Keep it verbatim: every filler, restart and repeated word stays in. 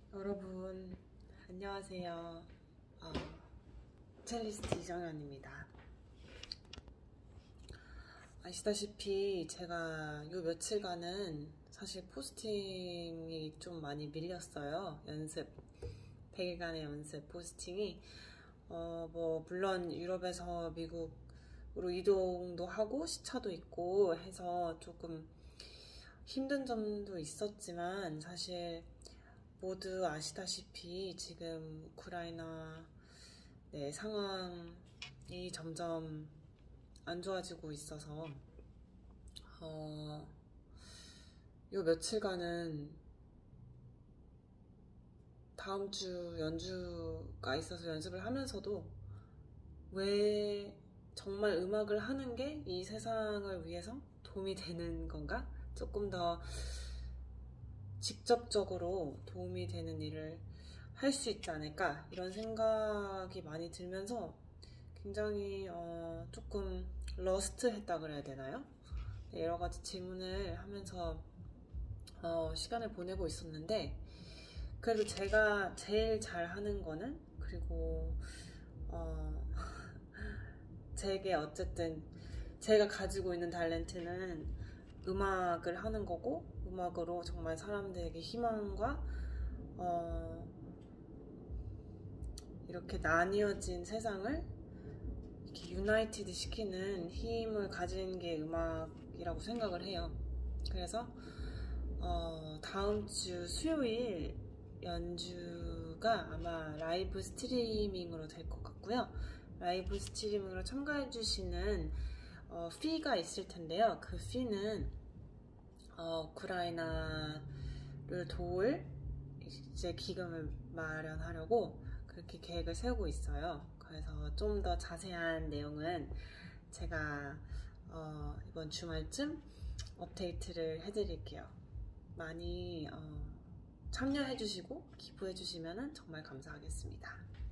여러분 안녕하세요. 어, 첼리스트 이정현입니다. 아시다시피 제가 요 며칠간은 사실 포스팅이 좀 많이 밀렸어요. 연습 백 일간의 연습 포스팅이 어, 뭐 물론 유럽에서 미국으로 이동도 하고 시차도 있고 해서 조금 힘든 점도 있었지만, 사실 모두 아시다시피 지금 우크라이나 네, 상황이 점점 안 좋아지고 있어서 어, 요 며칠간은 다음 주 연주가 있어서 연습을 하면서도 왜 정말 음악을 하는 게 이 세상을 위해서 도움이 되는 건가? 조금 더 직접적으로 도움이 되는 일을 할 수 있지 않을까, 이런 생각이 많이 들면서 굉장히 어, 조금 러스트 했다 그래야 되나요? 네, 여러 가지 질문을 하면서 어, 시간을 보내고 있었는데, 그래도 제가 제일 잘하는 거는, 그리고 어, 제게 어쨌든 제가 가지고 있는 탤런트는 음악을 하는 거고, 음악으로 정말 사람들에게 희망과 어, 이렇게 나뉘어진 세상을 이렇게 유나이티드 시키는 힘을 가진 게 음악이라고 생각을 해요. 그래서 어, 다음 주 수요일 연주가 아마 라이브 스트리밍으로 될 것 같고요. 라이브 스트리밍으로 참가해주시는 어, 피가 있을 텐데요. 그 피는 어, 우크라이나를 도울 이제 기금을 마련하려고 그렇게 계획을 세우고 있어요. 그래서 좀 더 자세한 내용은 제가 어, 이번 주말쯤 업데이트를 해드릴게요. 많이 어, 참여해주시고 기부해주시면 정말 감사하겠습니다.